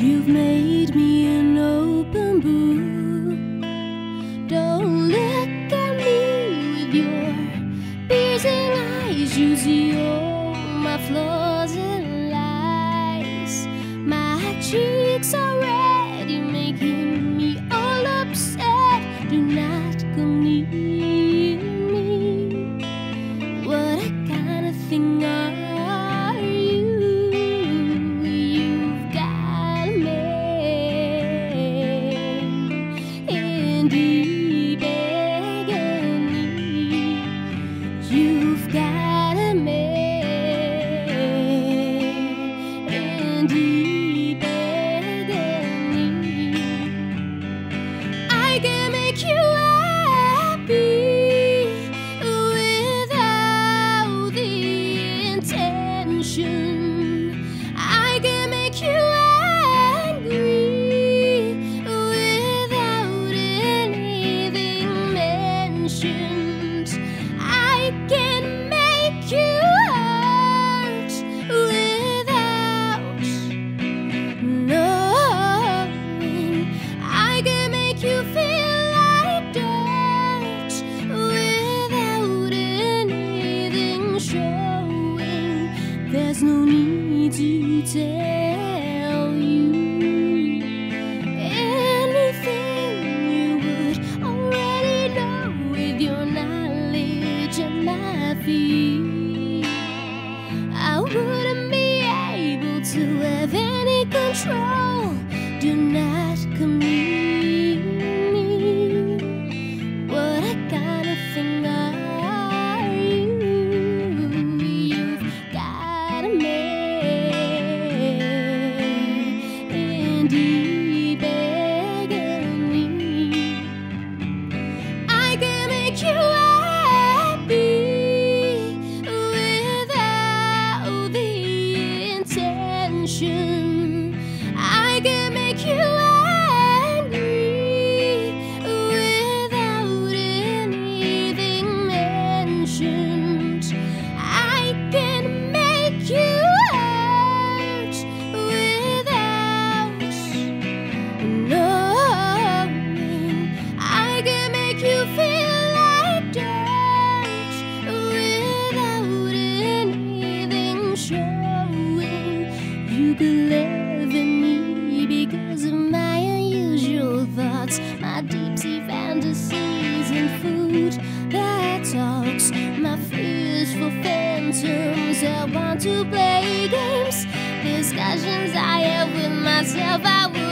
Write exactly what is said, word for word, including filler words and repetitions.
You've made me an open book. Don't look at me with your piercing eyes. You see all my flaws and lies. My cheeks are already making me all upset. Do not come near me. What a kind of thing are you? You've got me in deep agony. You've got me in deep agony. I can make you happy without the intention. I can make you angry without anything mentioned. I can make you hurt without knowing. I can make you feel like dirt without anything showing. There's no need to tell you anything you would already know with your knowledge at my feet. I wouldn't be able to have any control. Do not come near me. What a kind of thing are you? You've got me in deep agony. I can make you happy without the intention. I can make you angry without anything mentioned. I can make you hurt without knowing. I can make you feel like dirt without anything showing. You believe in me because of my unusual thoughts, my deep sea fantasies and food that talks, my fears for phantoms that want to play games, discussions I have with myself. I would